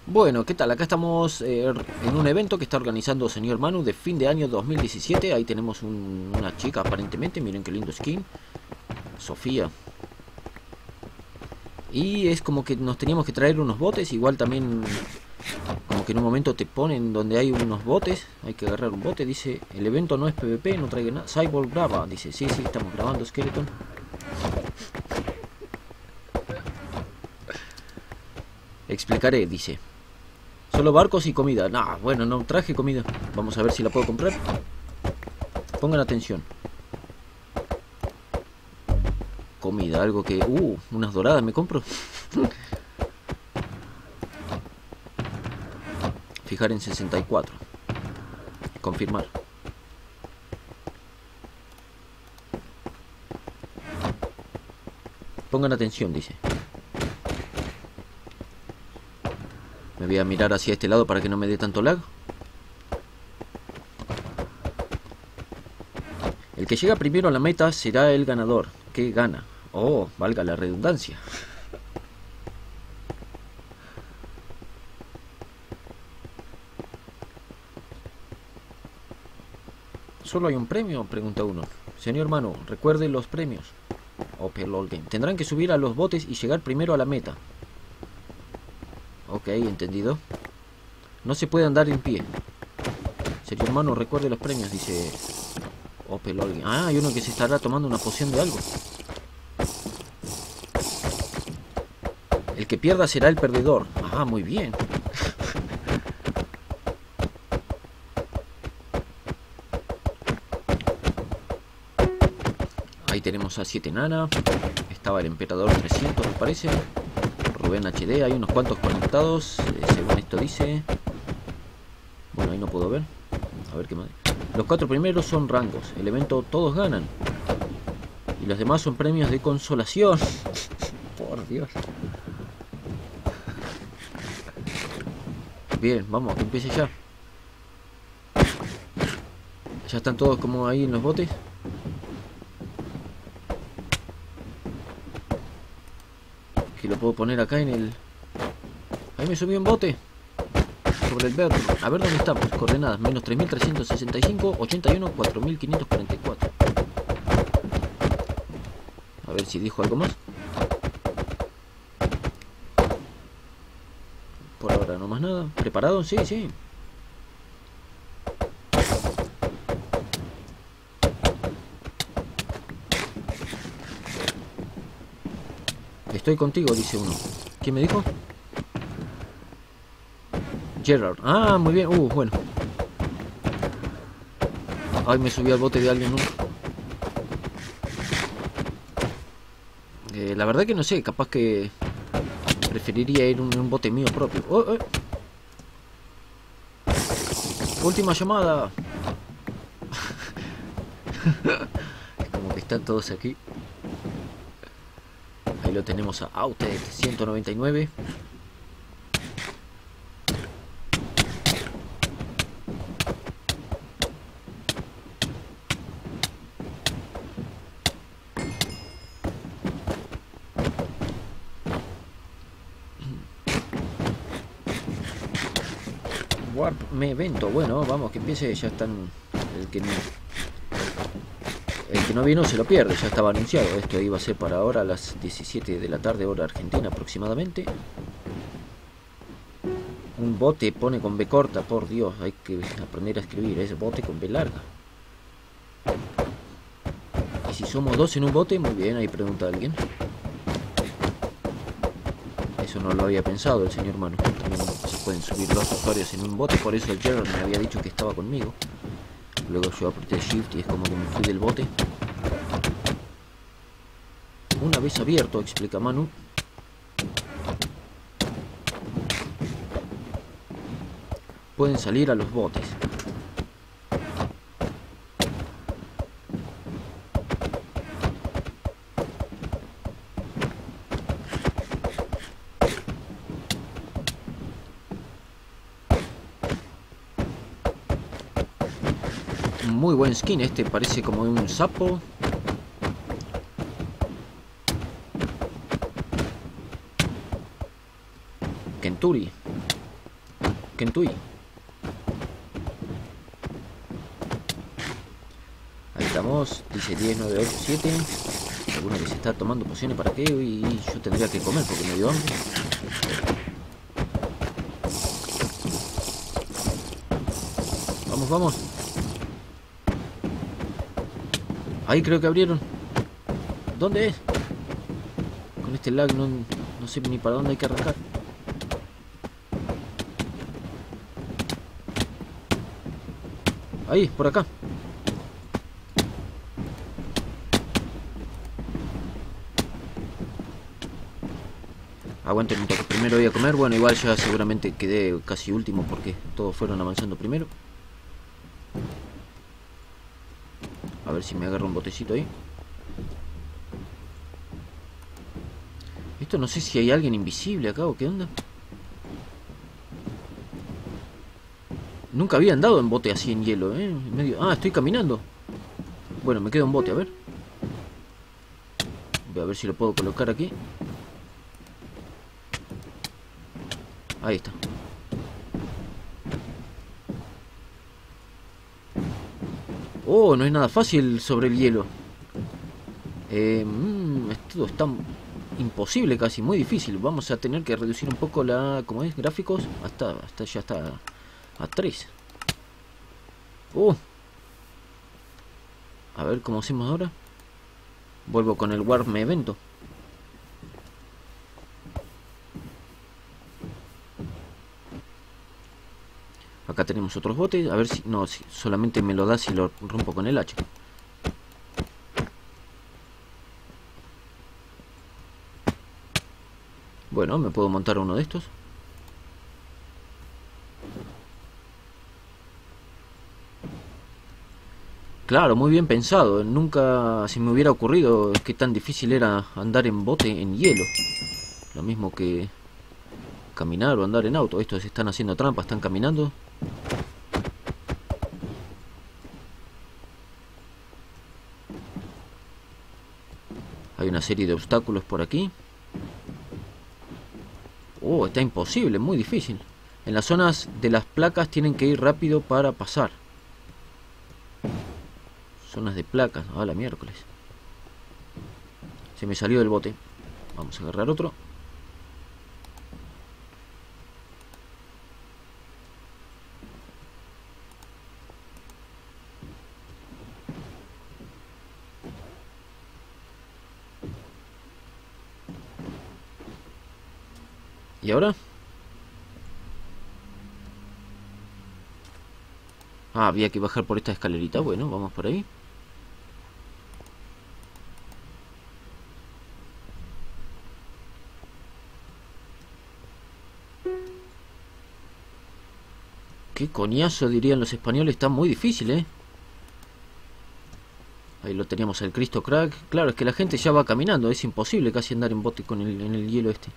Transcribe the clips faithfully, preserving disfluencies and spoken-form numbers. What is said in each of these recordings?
Bueno, ¿qué tal? Acá estamos eh, en un evento que está organizando señor Manu de fin de año dos mil diecisiete. Ahí tenemos un- una chica aparentemente, miren qué lindo skin, Sofía. Y es como que nos teníamos que traer unos botes, igual también como que en un momento te ponen donde hay unos botes, hay que agarrar un bote, dice, el evento no es PvP, no traiga nada. Cyborg graba, dice, sí, sí, estamos grabando Skeleton. Explicaré, dice. Solo barcos y comida. Nah, bueno, no traje comida. Vamos a ver si la puedo comprar. Pongan atención. Comida, algo que... Uh, unas doradas me compro. Fijar en sesenta y cuatro. Confirmar. Pongan atención, dice. Me voy a mirar hacia este lado para que no me dé tanto lag. El que llega primero a la meta será el ganador. ¿Qué gana? Oh, valga la redundancia. ¿Solo hay un premio?, pregunta uno. Señor Manu, recuerde los premios. Open LOL Game. Tendrán que subir a los botes y llegar primero a la meta. Ok, entendido. No se puede andar en pie. Señor Manu, recuerde los premios, dice Open LOL Game. Ah, hay uno que se estará tomando una poción de algo. El que pierda será el perdedor. Ah, muy bien. Ahí tenemos a siete Nana. Estaba el Emperador trescientos, me parece. Rubén H D, hay unos cuantos conectados, eh, según esto dice. Bueno, ahí no puedo ver. A ver qué más. Los cuatro primeros son rangos. El evento todos ganan. Y los demás son premios de consolación. Por Dios. Bien, vamos, que empiece ya. Ya están todos como ahí en los botes. Que lo puedo poner acá en el... Ahí me subí un bote. Sobre el verde. A ver dónde estamos. Coordenadas. Menos tres mil trescientos sesenta y cinco, ochenta y uno, cuatro mil quinientos cuarenta y cuatro. A ver si dijo algo más. Por ahora no más nada. ¿Preparado? Sí, sí. Estoy contigo, dice uno. ¿Quién me dijo? Gerard. Ah, muy bien. Uh, bueno. Ay, me subí al bote de alguien, ¿no? Eh, la verdad que no sé. Capaz que preferiría ir en un bote mío propio. Oh, oh. Última llamada. Como que están todos aquí. Ahí lo tenemos a Outed ciento noventa y nueve. Warp me evento. Bueno, vamos, que empiece. Ya están. El que no, el que no vino se lo pierde. Ya estaba anunciado. Esto iba a ser para ahora a las diecisiete de la tarde, hora argentina aproximadamente. Un bote pone con B corta. Por Dios, hay que aprender a escribir. Es bote con B larga. Y si somos dos en un bote, muy bien. Ahí pregunta alguien. Eso no lo había pensado el señor Manu. También se pueden subir dos usuarios en un bote. Por eso el Gerald me había dicho que estaba conmigo. Luego yo apreté Shift y es como que me fui del bote. Una vez abierto, explica Manu. Pueden salir a los botes. Muy buen skin este, parece como un sapo. Kenturi. Kentui. Ahí estamos. Dice diez, nueve, ocho, siete. Alguno que se está tomando pociones para qué. Y yo tendría que comer porque me dio hambre. Vamos, vamos. Ahí creo que abrieron. ¿Dónde es? Con este lag no, no sé ni para dónde hay que arrancar. Ahí, por acá. Aguanten un toque. Primero voy a comer. Bueno, igual ya seguramente quedé casi último porque todos fueron avanzando primero. A ver si me agarro un botecito ahí. Esto no sé si hay alguien invisible acá o qué onda. Nunca había andado en bote así en hielo, ¿eh? Medio... Ah, estoy caminando. Bueno, me queda un bote, a ver. Voy a ver si lo puedo colocar aquí. Ahí está. Oh, no es nada fácil sobre el hielo. Eh, mmm, esto está imposible casi, muy difícil. Vamos a tener que reducir un poco la... ¿Cómo es? Gráficos. Hasta, hasta ya está a tres. Uh. A ver cómo hacemos ahora. Vuelvo con el Warp Me Evento. Acá tenemos otros botes. A ver si... No, si solamente me lo da si lo rompo con el hacha. Bueno, me puedo montar uno de estos. Claro, muy bien pensado. Nunca se me hubiera ocurrido que tan difícil era andar en bote en hielo. Lo mismo que caminar o andar en auto. Estos están haciendo trampa, están caminando. Hay una serie de obstáculos por aquí. Oh, está imposible, muy difícil. En las zonas de las placas tienen que ir rápido para pasar. Zonas de placas, a la miércoles. Se me salió del bote. Vamos a agarrar otro. ¿Y ahora? Ah, había que bajar por esta escalerita. Bueno, vamos por ahí. Qué coñazo, dirían los españoles. Está muy difícil, ¿eh? Ahí lo teníamos al Cristo Crack. Claro, es que la gente ya va caminando. Es imposible casi andar en bote con el, en el hielo este.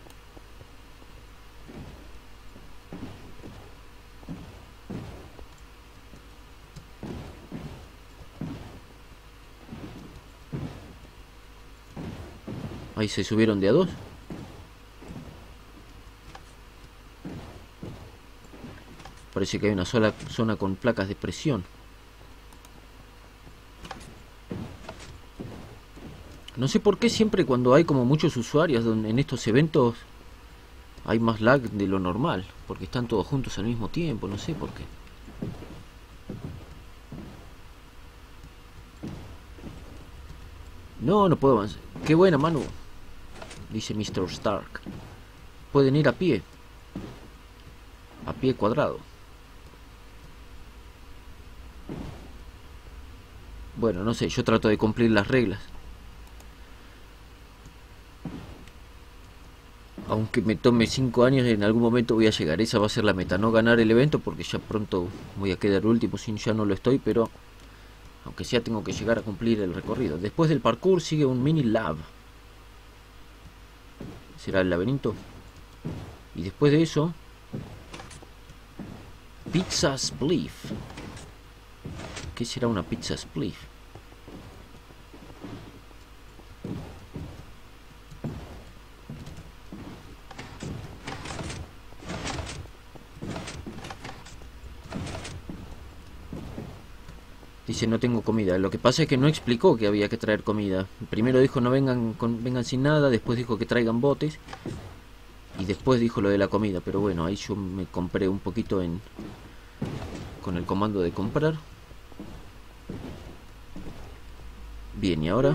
Ahí se subieron de a dos. Parece que hay una sola zona con placas de presión. No sé por qué siempre cuando hay como muchos usuarios en estos eventos hay más lag de lo normal. Porque están todos juntos al mismo tiempo, no sé por qué. No, no puedo avanzar. Qué buena, Manu. Dice mister Stark. Pueden ir a pie. A pie cuadrado. Bueno, no sé, yo trato de cumplir las reglas. Aunque me tome cinco años, en algún momento voy a llegar. Esa va a ser la meta, no ganar el evento porque ya pronto voy a quedar último si ya no lo estoy, pero aunque sea tengo que llegar a cumplir el recorrido. Después del parkour sigue un mini lab. Será el laberinto. Y después de eso, pizza spliff. ¿Qué será una pizza spliff? Dice, no tengo comida. Lo que pasa es que no explicó que había que traer comida. Primero dijo no vengan con, vengan sin nada, después dijo que traigan botes y después dijo lo de la comida. Pero bueno, ahí yo me compré un poquito en con el comando de comprar. Bien, y ahora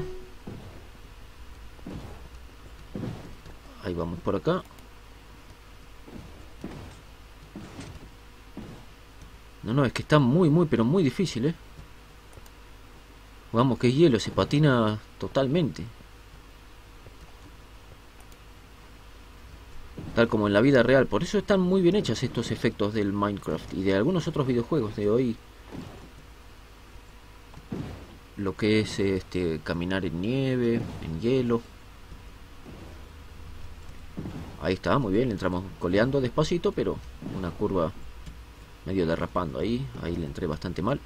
ahí vamos por acá. No, no, es que está muy, muy, pero muy difícil, ¿eh? Vamos, que es hielo, se patina totalmente. Tal como en la vida real. Por eso están muy bien hechas estos efectos del Minecraft y de algunos otros videojuegos de hoy. Lo que es este caminar en nieve, en hielo. Ahí está, muy bien, entramos coleando despacito, pero una curva medio derrapando ahí. Ahí le entré bastante mal.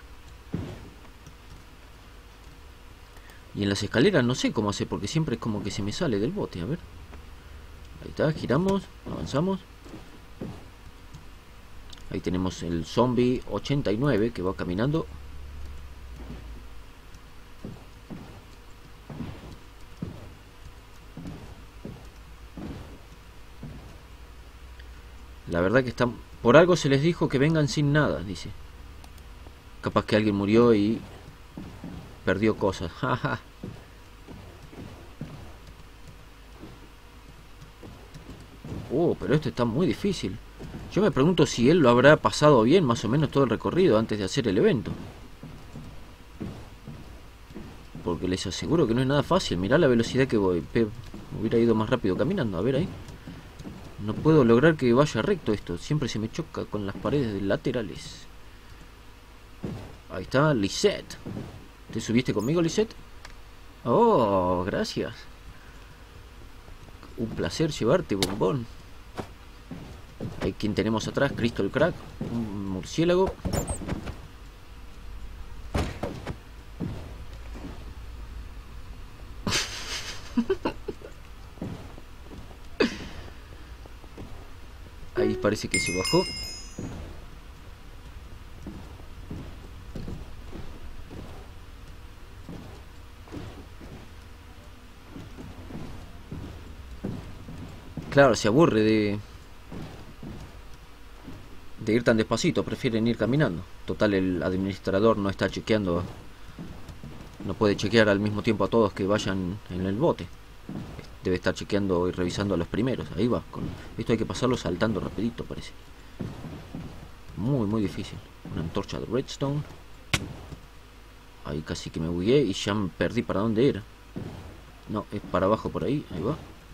Y en las escaleras no sé cómo hacer, porque siempre es como que se me sale del bote. A ver. Ahí está, giramos, avanzamos. Ahí tenemos el zombie ochenta y nueve que va caminando. La verdad que están... Por algo se les dijo que vengan sin nada, dice. Capaz que alguien murió y perdió cosas. Jaja. Oh, pero esto está muy difícil. Yo me pregunto si él lo habrá pasado bien, más o menos todo el recorrido antes de hacer el evento. Porque les aseguro que no es nada fácil. Mirá la velocidad que voy. Me hubiera ido más rápido caminando. A ver ahí. No puedo lograr que vaya recto esto. Siempre se me choca con las paredes laterales. Ahí está, Lisette. ¿Te subiste conmigo, Lisette? Oh, gracias. Un placer llevarte, bombón. Ahí quien tenemos atrás, Crystal Crack, un murciélago. Ahí parece que se bajó. Claro, se aburre de de ir tan despacito, prefieren ir caminando. Total, el administrador no está chequeando, no puede chequear al mismo tiempo a todos que vayan en el bote. Debe estar chequeando y revisando a los primeros. Ahí va, con esto hay que pasarlo saltando rapidito, parece. Muy, muy difícil. Una antorcha de redstone. Ahí casi que me bugué y ya me perdí para dónde era. No, es para abajo por ahí, ahí va.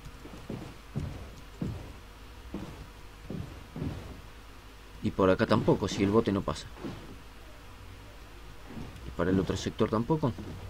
Y por acá tampoco, si el bote no pasa. Y para el otro sector tampoco.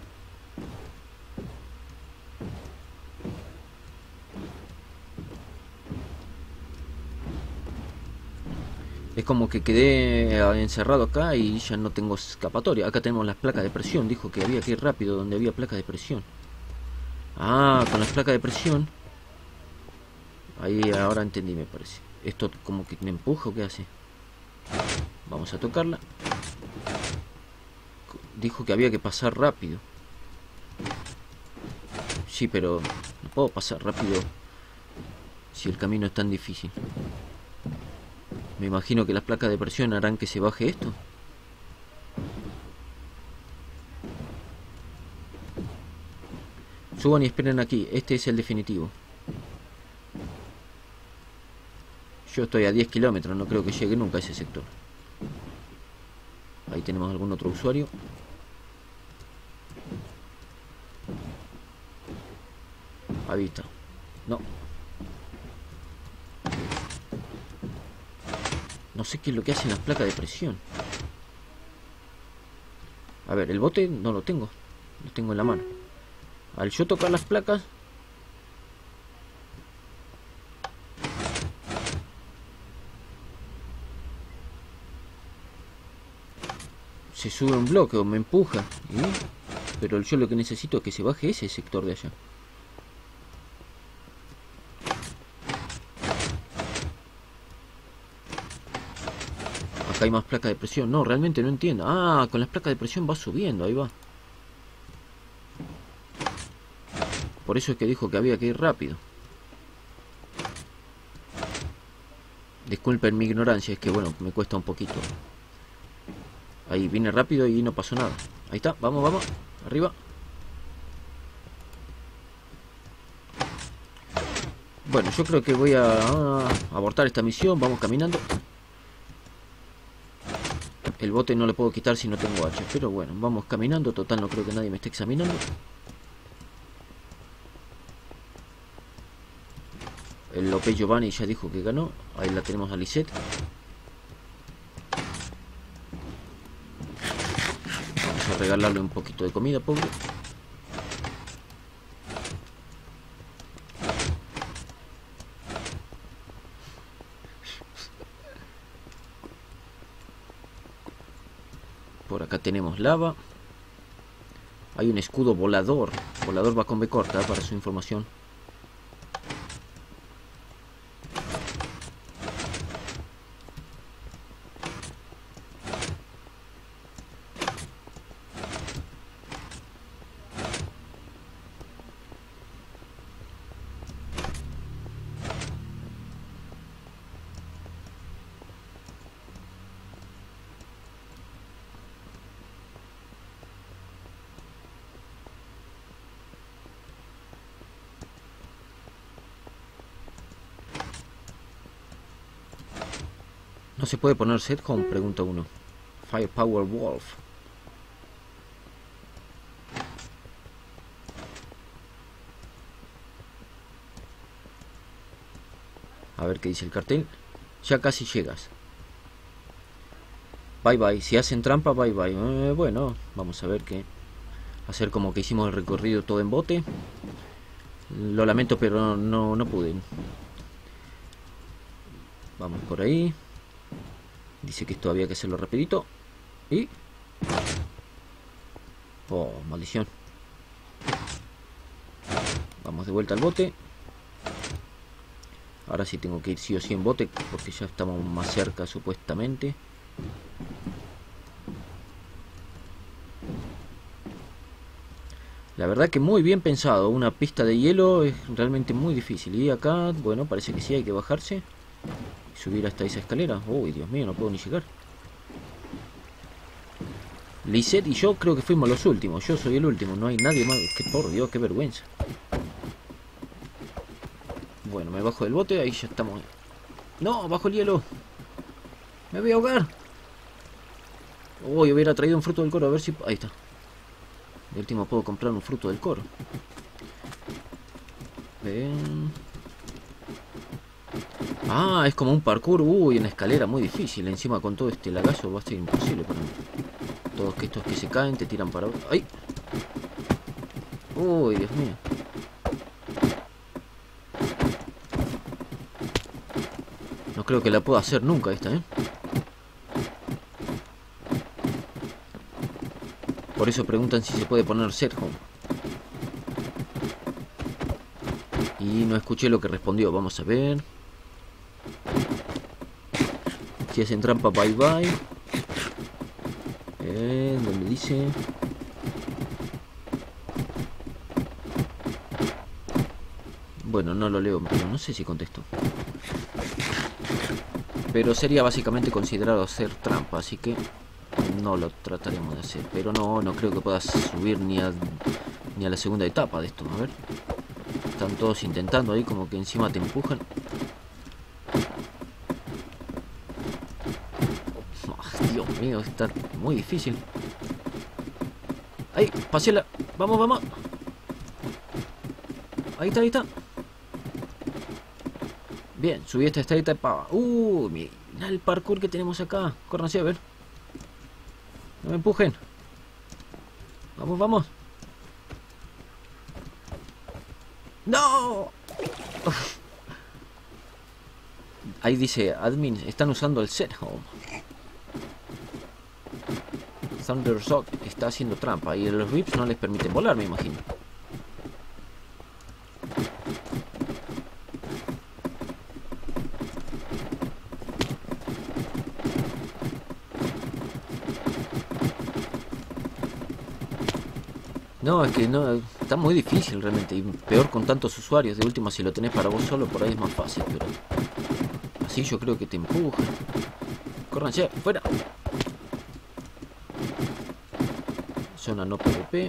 Es como que quedé encerrado acá y ya no tengo escapatoria. Acá tenemos las placas de presión. Dijo que había que ir rápido donde había placas de presión. Ah, con las placas de presión. Ahí ahora entendí, me parece. Esto como que me empuja o qué hace. Vamos a tocarla. Dijo que había que pasar rápido. Sí, pero no puedo pasar rápido si el camino es tan difícil. Me imagino que las placas de presión harán que se baje esto. Suban y esperen aquí. Este es el definitivo. Yo estoy a diez kilómetros. No creo que llegue nunca a ese sector. Ahí tenemos algún otro usuario. Ahí está. No. No sé qué es lo que hacen las placas de presión. A ver, el bote no lo tengo. Lo tengo en la mano. Al yo tocar las placas... se sube un bloque o me empuja. ¿Eh? Pero yo lo que necesito es que se baje ese sector de allá. Acá hay más placas de presión. No, realmente no entiendo. Ah, con las placas de presión va subiendo. Ahí va. Por eso es que dijo que había que ir rápido. Disculpen mi ignorancia, es que bueno, me cuesta un poquito. Ahí vine rápido y no pasó nada. Ahí está, vamos, vamos. Arriba. Bueno, yo creo que voy a, a abortar esta misión. Vamos caminando. El bote no le puedo quitar si no tengo hacha. Pero bueno, vamos caminando. Total, no creo que nadie me esté examinando. El López Giovanni ya dijo que ganó. Ahí la tenemos a Lisette. Vamos a regalarle un poquito de comida, pobre. Por acá tenemos lava. Hay un escudo volador. Volador va con B corta, para su información. ¿No se puede poner set home? Pregunta uno. Firepower Wolf. A ver qué dice el cartel. Ya casi llegas. Bye bye. Si hacen trampa, bye bye. Eh, bueno, vamos a ver qué. Hacer como que hicimos el recorrido todo en bote. Lo lamento, pero no, no, no pude. Vamos por ahí. Dice que esto había que hacerlo rapidito. Y... oh, maldición. Vamos de vuelta al bote. Ahora sí tengo que ir sí o sí en bote, porque ya estamos más cerca supuestamente. La verdad que muy bien pensado. Una pista de hielo es realmente muy difícil. Y acá, bueno, parece que sí hay que bajarse. Subir hasta esa escalera. Uy, Dios mío, no puedo ni llegar. Lisette y yo creo que fuimos los últimos. Yo soy el último, no hay nadie más. Que por Dios, qué vergüenza. Bueno, me bajo del bote, ahí ya estamos. No, bajo el hielo. Me voy a ahogar. Uy, hubiera traído un fruto del coro, a ver si... ahí está. De último puedo comprar un fruto del coro. Ven. Ah, es como un parkour. Uy, una escalera muy difícil. Encima con todo este lagazo va a ser imposible para mí. Todos estos que se caen te tiran para... ¡ay! Uy, Dios mío. No creo que la pueda hacer nunca esta, ¿eh? Por eso preguntan si se puede poner set home. Y no escuché lo que respondió. Vamos a ver. Si hacen trampa, bye bye. Eh, ¿dónde dice? Bueno, no lo leo, pero no sé si contesto. Pero sería básicamente considerado hacer trampa, así que no lo trataremos de hacer. Pero no, no creo que puedas subir ni a, ni a la segunda etapa de esto. A ver. Están todos intentando ahí, como que encima te empujan. Dios mío, está muy difícil. ¡Ay! ¡Paséla! ¡Vamos, vamos! Ahí está, ahí está. Bien, subí esta, esta etapa. ¡Uh! Mira el parkour que tenemos acá. Corran así, a ver. No me empujen. Vamos, vamos. ¡No! Uf. Ahí dice, admin, están usando el set home. Thundersock está haciendo trampa y los rips no les permiten volar, me imagino. No, es que no, está muy difícil realmente. Y peor con tantos usuarios. De última, si lo tenés para vos solo, por ahí es más fácil. Pero así yo creo que te empujan. Córranse, fuera. Zona no PvP.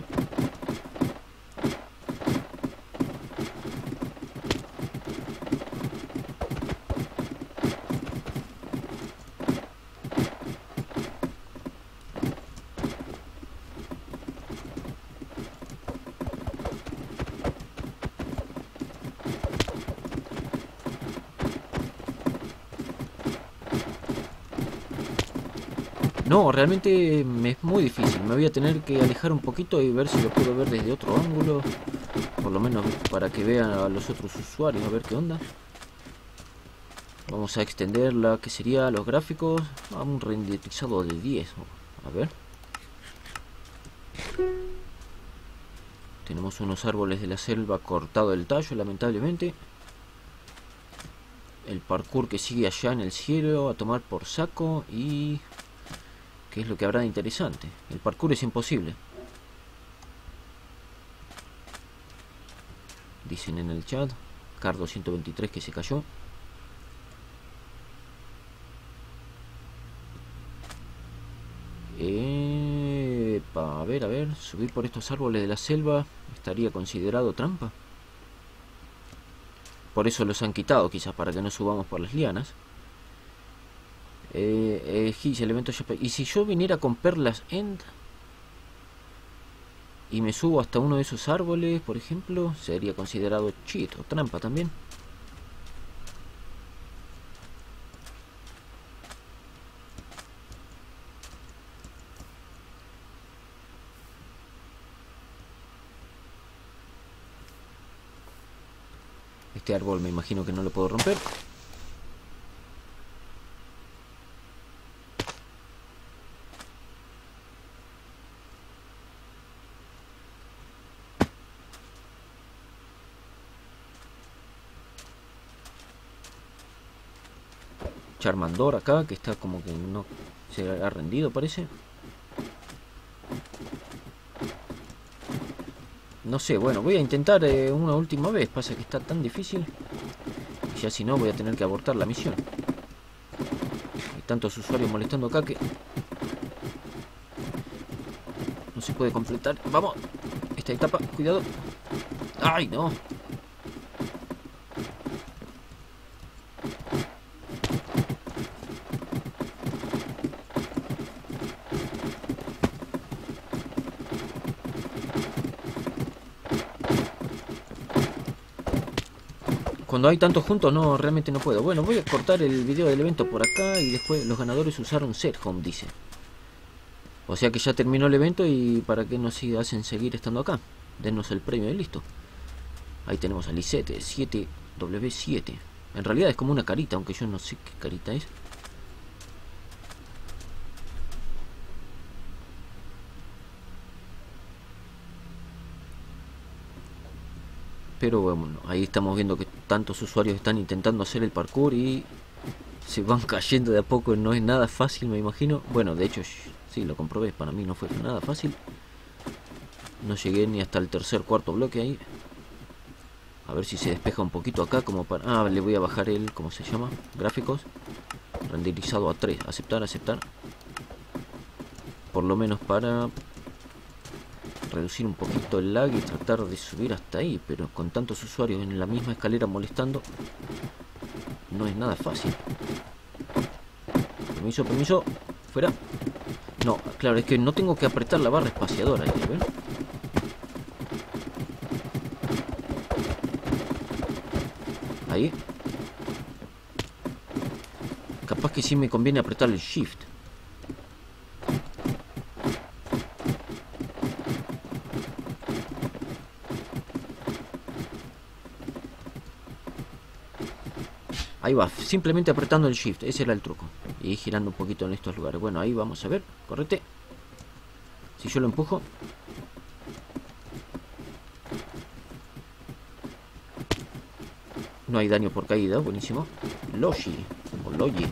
No, realmente me es muy difícil. Me voy a tener que alejar un poquito y ver si lo puedo ver desde otro ángulo. Por lo menos para que vean a los otros usuarios, a ver qué onda. Vamos a extender la que sería los gráficos a un renderizado de diez. A ver. Tenemos unos árboles de la selva cortado del tallo, lamentablemente. El parkour que sigue allá en el cielo a tomar por saco. Y... ¿qué es lo que habrá de interesante? El parkour es imposible. Dicen en el chat. Cardo ciento veintitrés que se cayó. Epa, a ver, a ver. Subir por estos árboles de la selva estaría considerado trampa. Por eso los han quitado, quizás para que no subamos por las lianas. Eh, eh, Gis, elemento J P. Y si yo viniera con perlas End y me subo hasta uno de esos árboles, por ejemplo, sería considerado cheat o trampa también. Este árbol me imagino que no lo puedo romper. Charmandor acá, que está como que no se ha rendido, parece. No sé, bueno, voy a intentar eh, una última vez. Pasa que está tan difícil. Y ya si no, voy a tener que abortar la misión. Hay tantos usuarios molestando acá que... no se puede completar. ¡Vamos! Esta etapa, cuidado. ¡Ay, no! Cuando hay tantos juntos, no, realmente no puedo. Bueno, voy a cortar el video del evento por acá. Y después los ganadores usaron set home, dice. O sea que ya terminó el evento. Y para que nos hacen seguir estando acá. Denos el premio y listo. Ahí tenemos a Lisette siete W siete. En realidad es como una carita, aunque yo no sé qué carita es. Pero bueno, ahí estamos viendo que tantos usuarios están intentando hacer el parkour y se van cayendo de a poco. No es nada fácil, me imagino. Bueno, de hecho, sí, lo comprobé. Para mí no fue nada fácil. No llegué ni hasta el tercer, cuarto bloque ahí. A ver si se despeja un poquito acá como para... ah, le voy a bajar el... ¿cómo se llama? Gráficos. Renderizado a tres. Aceptar, aceptar. Por lo menos para... reducir un poquito el lag y tratar de subir hasta ahí. Pero con tantos usuarios en la misma escalera molestando, no es nada fácil. Permiso, permiso. Fuera. No, claro, es que no tengo que apretar la barra espaciadora ahí, ¿ven? Ahí. Capaz que sí me conviene apretar el shift. Ahí va, simplemente apretando el shift, ese era el truco. Y girando un poquito en estos lugares. Bueno, ahí vamos a ver, correte. Si yo lo empujo. No hay daño por caída, buenísimo. Logi, o Logi.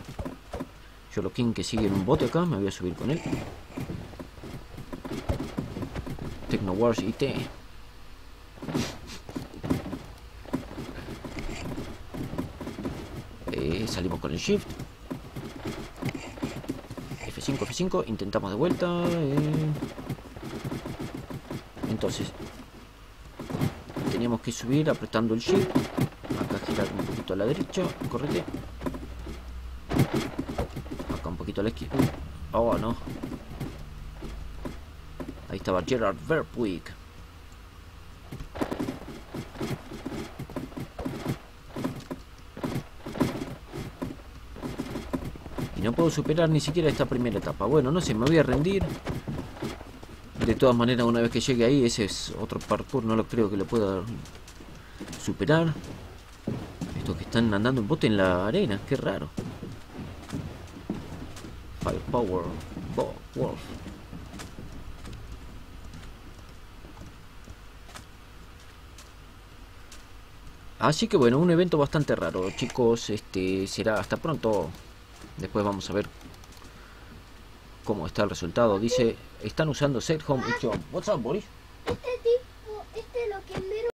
Yolokin que sigue en un bote acá, me voy a subir con él. Techno Wars I T. Eh, salimos con el Shift. F cinco, F cinco. Intentamos de vuelta. Eh. Entonces, teníamos que subir apretando el Shift. Acá girar un poquito a la derecha. Correte. Acá un poquito a la izquierda. Oh, no. Ahí estaba Gerard Verpuyk. Y no puedo superar ni siquiera esta primera etapa. Bueno, no sé, me voy a rendir. De todas maneras, una vez que llegue ahí, ese es otro parkour. No lo creo que lo pueda superar. Estos que están andando en bote en la arena. Qué raro. Firepower Wolf. Así que bueno, un evento bastante raro, chicos. Este será hasta pronto. Después vamos a ver cómo está el resultado. Dice, están usando Set Home y Job. What's up, Boris? Este tipo, este lo que envió